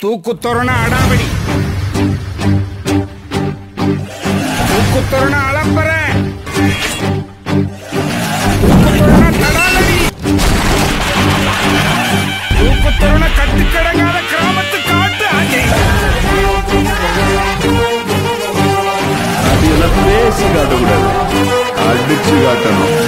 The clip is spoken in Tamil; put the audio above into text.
தூக்குத்தொரண அடாவடி, தூக்குத்தொரண அலப்பற, தூக்குத்தொரண தடாலடி, தூக்குத்தொரண கட்டுக்கடங்காத கிராமத்து காட்டு அஜய். அதெல்லாம் பேசி காட்டக்கூடாது, அடிச்சு காட்டணும்.